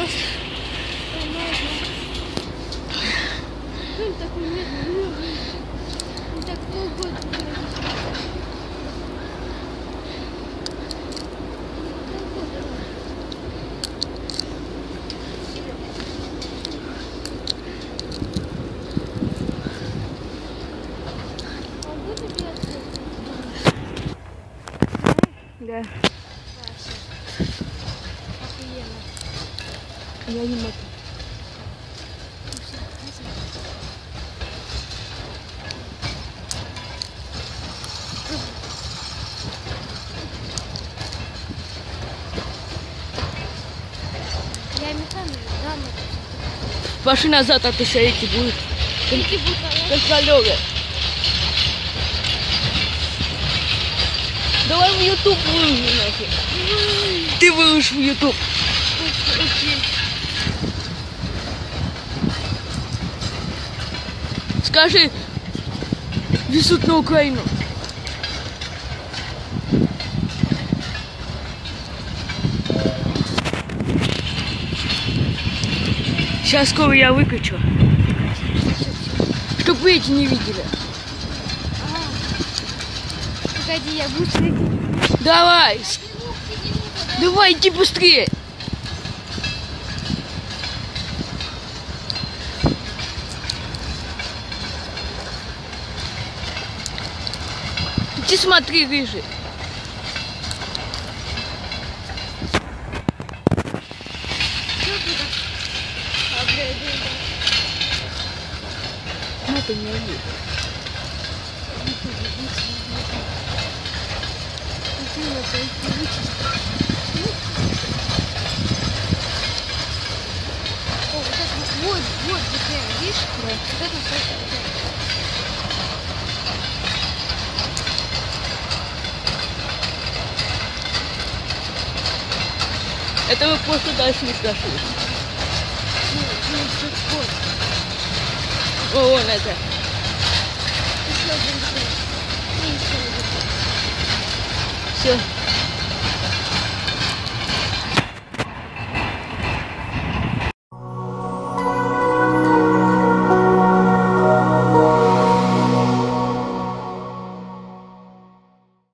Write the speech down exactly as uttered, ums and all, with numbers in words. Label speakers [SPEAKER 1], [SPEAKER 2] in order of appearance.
[SPEAKER 1] Он такой медленный. Он так полгода.
[SPEAKER 2] Да.
[SPEAKER 1] Охуенно.
[SPEAKER 2] Я не могу.
[SPEAKER 1] Я механик, да, мы.
[SPEAKER 2] Пошли назад, а то сейчас эти будут.
[SPEAKER 1] Эти будут,
[SPEAKER 2] Контролеры. Давай в YouTube выложи нафиг. Ты выложишь в YouTube.
[SPEAKER 1] окей.
[SPEAKER 2] Скажи, везут на Украину. Сейчас скоро я выключу. Чтоб вы эти не видели.
[SPEAKER 1] А, погоди, я быстрее.
[SPEAKER 2] Давай. Давай, иди быстрее. Иди смотри, рыжий. Ну, ты не видишь.
[SPEAKER 1] О, вот это вот, вот, вот, видишь? Да. Вот это вот это.
[SPEAKER 2] Это вы просто дальше не прошли.
[SPEAKER 1] Ну, ну, все, вот.
[SPEAKER 2] О, вон это.
[SPEAKER 1] Еще один. И еще один.
[SPEAKER 2] Все.